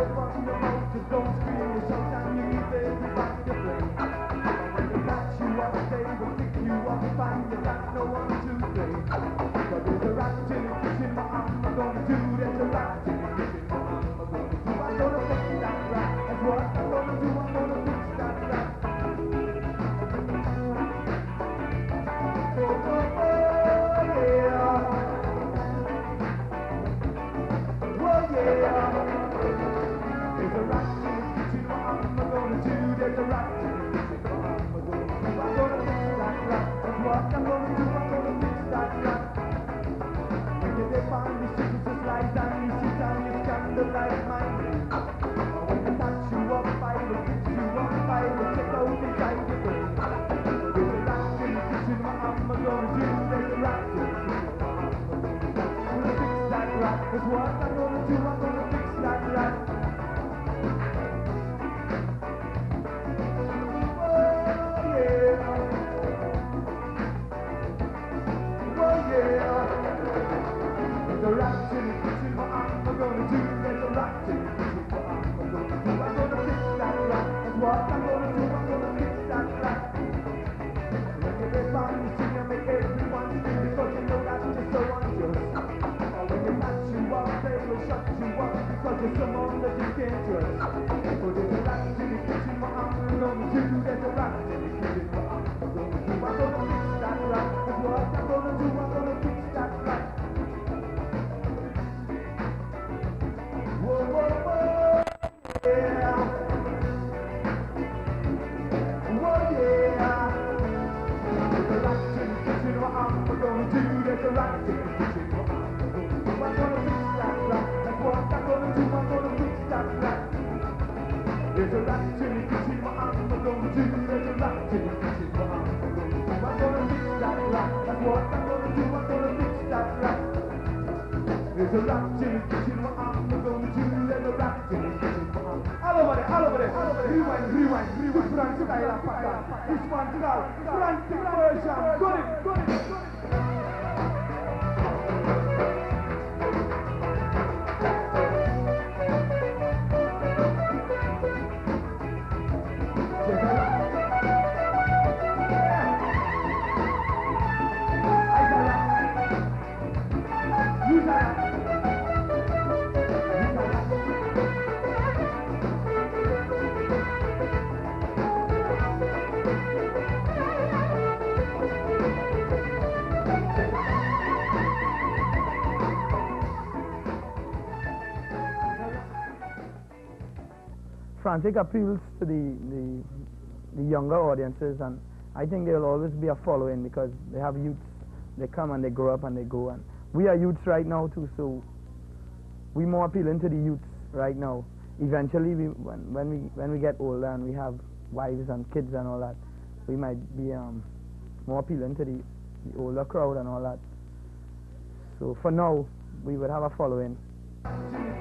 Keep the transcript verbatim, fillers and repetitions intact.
Frantic appeals to the, the, the younger audiences, and I think there will always be a following because they have youths. They come and they grow up and they go, and we are youths right now too, so we more appealing to the youths right now. Eventually, we, when, when, we, when we get older and we have wives and kids and all that, we might be um, more appealing to the, the older crowd and all that. So for now, we would have a following.